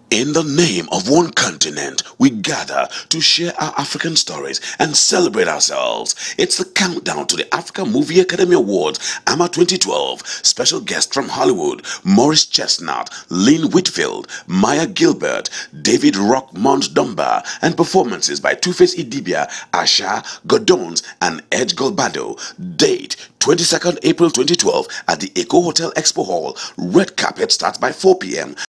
In the name of one continent, we gather to share our African stories and celebrate ourselves. It's the countdown to the Africa Movie Academy Awards, AMA 2012. Special guests from Hollywood, Morris Chestnut, Lynn Whitfield, Maya Gilbert, David Rockmont Dunbar, and performances by Two-Face Idibia, Asha, Godons, and Edge Golbado. Date 22nd April 2012 at the Eco Hotel Expo Hall. Red carpet starts by 4 p.m.